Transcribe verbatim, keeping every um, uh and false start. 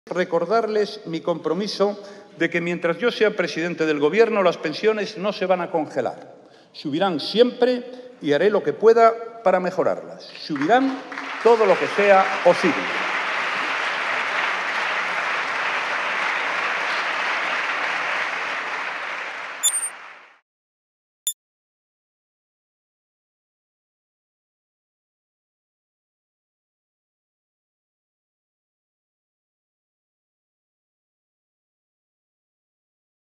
Recordarles mi compromiso de que mientras yo sea presidente del Gobierno, las pensiones no se van a congelar. Subirán siempre y haré lo que pueda para mejorarlas. Subirán todo lo que sea posible.